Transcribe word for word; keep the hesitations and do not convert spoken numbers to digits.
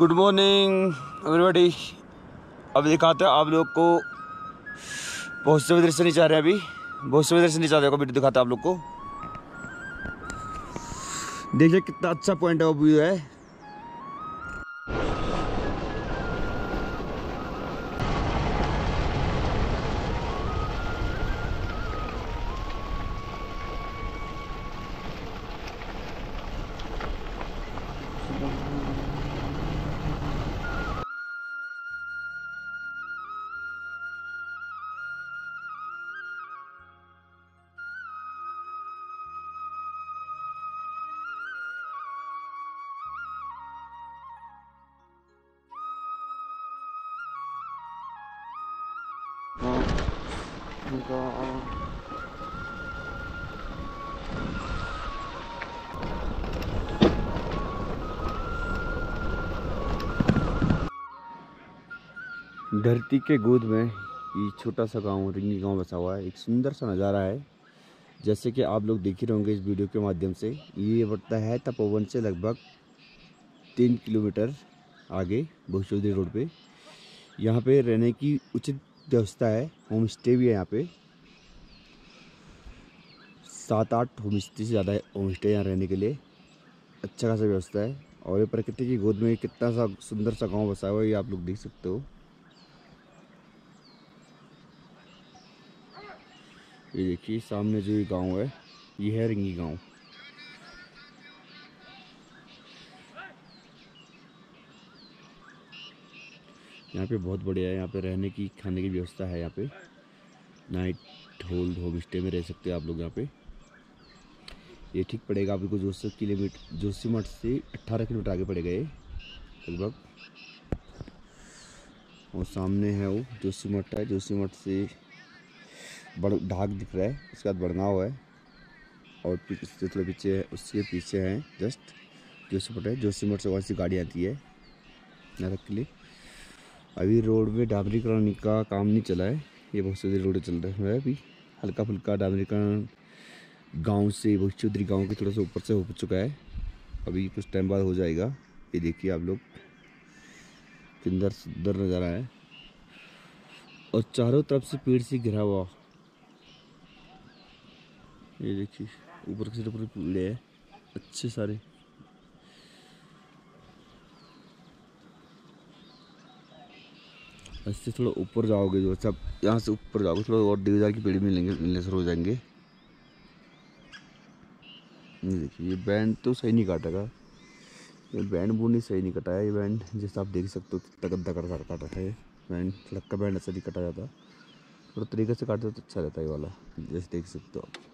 Good morning everybody. अब दिखाते हैं आप लोग को बहुत से दृश्य नहीं चाह रहे अभी बहुत से दृश्य नहीं चाह रहे को वीडियो दिखाते हैं आप लोग को। देखिए कितना अच्छा पॉइंट ऑफ व्यू है। धरती के गोद में ये छोटा सा गांव रिंगी गांव बसा हुआ है। एक सुंदर सा नज़ारा है। जैसे कि आप लोग देख ही रहोगे इस वीडियो के माध्यम से। ये पड़ता है तपोवन से लगभग तीन किलोमीटर आगे भोजपुरी रोड पे। यहाँ पे रहने की उचित व्यवस्था है। होम स्टे भी है यहाँ पे। सात आठ होम स्टे से ज़्यादा होम स्टे यहाँ रहने के लिए अच्छा खासा व्यवस्था है। और ये प्रकृति की गोद में कितना सा सुंदर सा गांव बसा हुआ है ये आप लोग देख सकते हो। ये देखिए सामने जो ये गांव है ये है रिंगी गांव। यहाँ पे बहुत बढ़िया है। यहाँ पे रहने की खाने की व्यवस्था है। यहाँ पे नाइट होल्ड होम स्टे में रह सकते हैं आप लोग यहाँ पे। ये ठीक पड़ेगा आपको जोशी किलोमीटर जोशीमठ से अट्ठारह किलोमीटर आगे पड़ेगा ये लगभग। और सामने है वो जोशीमठ है। जोशीमठ से बड़ ढाक दिख रहा है। उसके बाद बड़गांव है और पीछे थोड़ा पीछे है उसके पीछे है जस्ट जोशीमठ है। जोशीमठ से वहाँ से गाड़ी आती है यहाँ तक के लिए। अभी रोड में डामरीकरण का काम नहीं चला है। ये बहुत सारी रोड चल रहा है अभी हल्का फुल्का डामरीकरण गांव से भोजपुरी गांव के थोड़ा सा ऊपर से हो चुका है। अभी कुछ टाइम बाद हो जाएगा। ये देखिए आप लोग किंदर सुंदर नज़ारा है और चारों तरफ से पेड़ से घिरा हुआ। ये देखिए ऊपर के पूरे पेड़ है अच्छे सारे। इससे थोड़ा ऊपर जाओगे जो सब यहाँ से ऊपर जाओगे थोड़ा और देवदार की पेड़ मिलेंगे मिलने शुरू हो जाएंगे। ये देखिए ये बैंड तो सही नहीं काटेगा। ये बैंड बूंद सही नहीं कटा है। ये बैंड जैसे आप देख सकते हो कितना गद्दा कर काटा है। बैंड लक्का बैंड ऐसा नहीं कटा जाता। थोड़ा तरीके से काटे तो अच्छा रहता है ये वाला जैसे देख सकते हो आप।